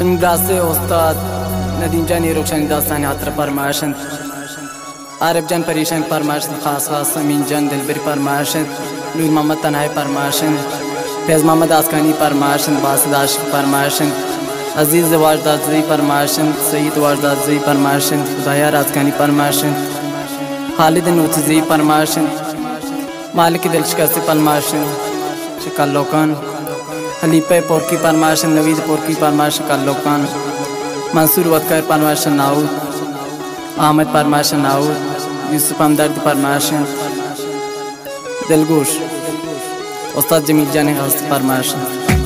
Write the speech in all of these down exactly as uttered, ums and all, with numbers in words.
रास्ते उस्ताद नदीम जानी रुखशानी दास्तान यात्रा फरमाइशन आरिफ जान परेशान फरमाइशन खास खास अमीन जान दिलबर फरमाइशन नूर मोहम्मद तनहाई फरमाइशन फैज़ मोहम्मद आसकानी फरमाइशन बासित आशिक फरमाइशन अजीज़ वाजदाजी फरमाइशन सईद वाजदाजी फरमाइशन खुदाया आसकानी फरमाइशन खालिद नूतजी फरमाइशन मालिक दिल शिकस्त फरमाइशन शिकल्लोकान खलीफे पोरकी फरमाइशन नवीद पोरकी फरमाइशन कल्लोकान मंसूर वतकर फरमाइशन नाऊद अहमद फरमाइशन नाऊद यूसुफ हमदर्द फरमाइशन दिलगोश उस्ताद जमील जाने खास फरमाइशन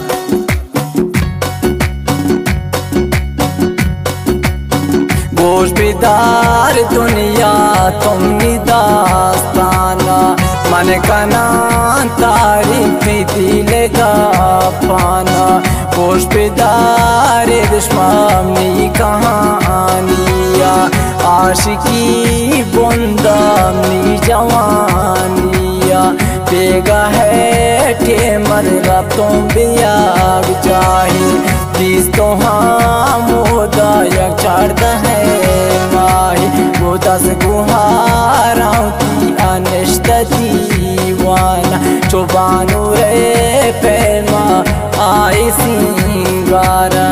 गोश बेदार दुनिया तुमनी दास्ताना मन कना तारीफ दिल का पाना गोश बेदार दुश्मनी कहानिया आशिकी बुंदानी जवानिया बेगा है के मरगा तुम बियाग चाहे प्लीज तो हाँ मोदा यक चार्द है माही वो दस गुहारा की अनिश्त दीवाना चुबानू रे पैमा आए सिंगारा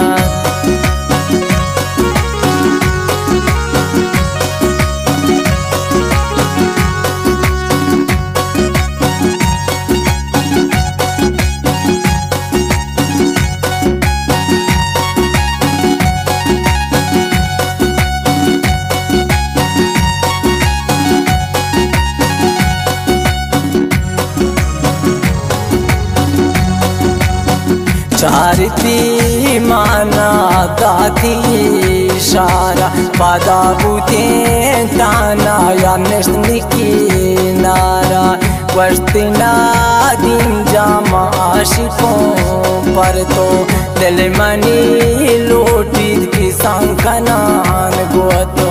चारती माना दाती इशारा बादा बुते ताना या नस्नी की नारा वर्स्तिना दिन जामा आशिकों पर तो दिल मनी लोटी की संखनान गोतो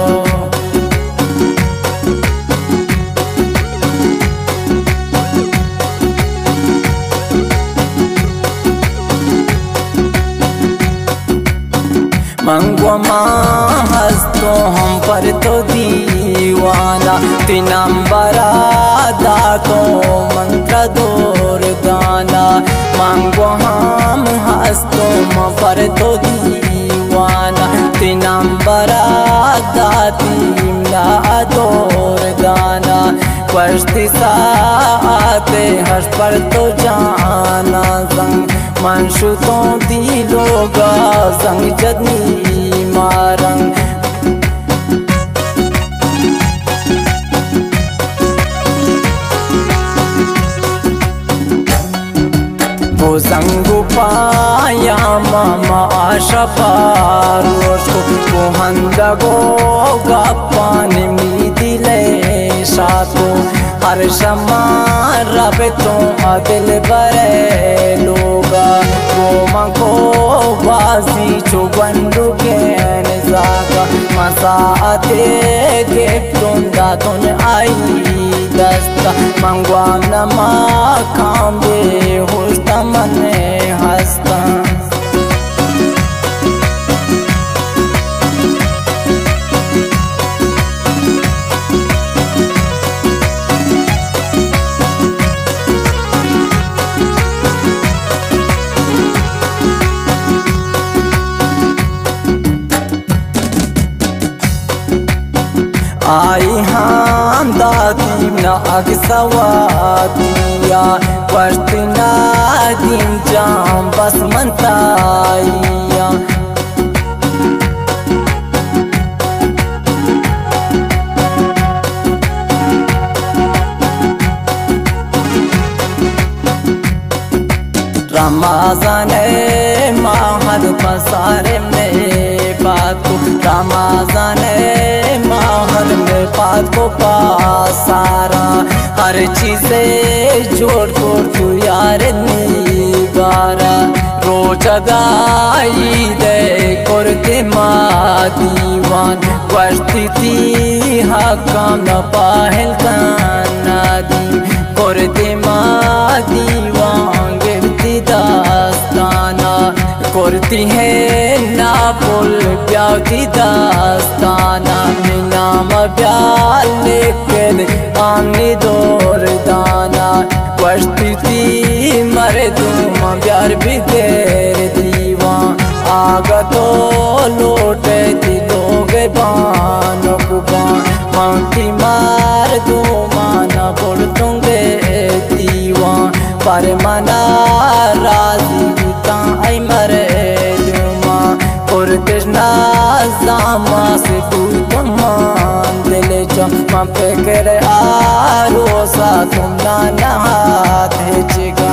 मंगवा हंसतो हम पर तो दीवाना तिनंबरा दातो मंत्र दूर दाना मंगवा हम हंसतो हम पर तो दीवाना तिनंबरा दातीमला दूर दाना वर्षती साते हर्ष पर तो जाना संग मंशुतों दिलोगा संग जदनी मारंग वो संगु पाया मामा आशा पारोश को वो हंदगो गप्पाने मी दिले सातो हर शमार रबे तो दिल बरे लोगा वो मको बाजी चो बंदू के नजाका मसाते के तुंदा तुन आई दस्ता मंगवा नमा कांबे होस्ता मने हस्ता आई हम दाती न अगसवादिया वर्तना दिन जाम बस मनताइया रमज़ान माहद पसारे में बात को रमज़ान माहद में बात को पासारा हर चीज़े जोड़ जोड़ तू यार निबारा रोज़गाई दे करते माँ दीवान वर्षती हकाम न पाहल काना दी करते माँ दीवान दास्ताना को करती है ना पुल प्याती दास्ताना नाम प्यार लेकिन आमनी दौर दाना वस्ती थी मरे तुम प्यार भी तेरे दीवा आगा तो लोटे दिलोग बानों बान मांगती मार दो माना बोल दूंगे दीवा पर मना राजी बिता आई मरे दुमा और कृष्णा सामा से तू मान दिल जमा पे करे आरो सा तुम ना नहात है जिगा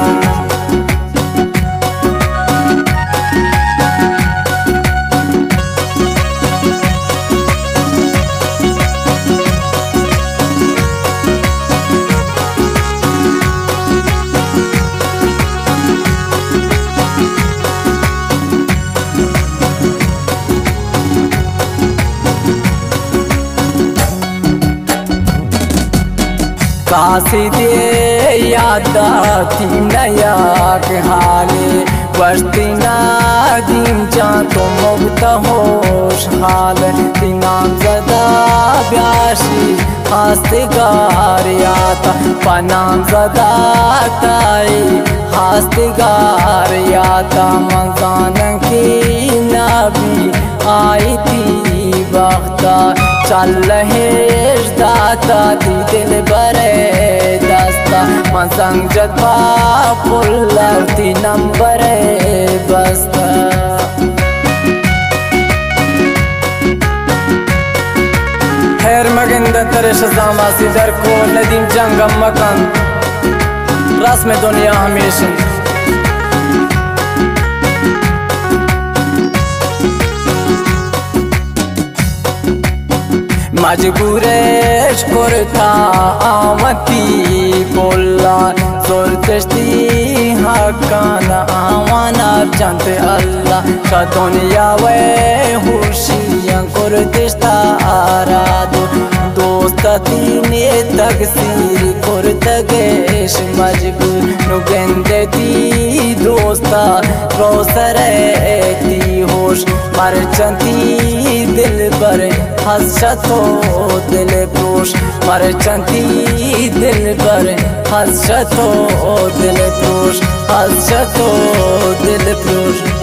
काशी दे यादा थी नया के हाले बस्ती ना दिन जा तो मुक्त होश हाल दिनाम जदा ब्याशी हस्तगार याता पनाम जदा ताई हस्तगार याता मंजान की नबी आई थी वक्ता चल रहे दाता दी दिल बरे दस्ता मंसंग जद्बा पुल्लती नंबर बस्ता खैर मगंद तरश जामासी दर को नदीम जंगम मकन रस्म दुनिया हमेशा मजबूरेश करता आमती बोला जोर तश्ती हकाना आवाना जानते अल्लाह का दुनिया वे हुशियां कर दिस्ता आरादो दोस्त तीने तकसीर कर तगेश मजबूर नुगंदे ती दोस्ता रोसरे ती होश मर चंती दिल पर हसतो दिल पोश मर चंती दिल पर हसतो दिल पोश हसतो दिल पोश।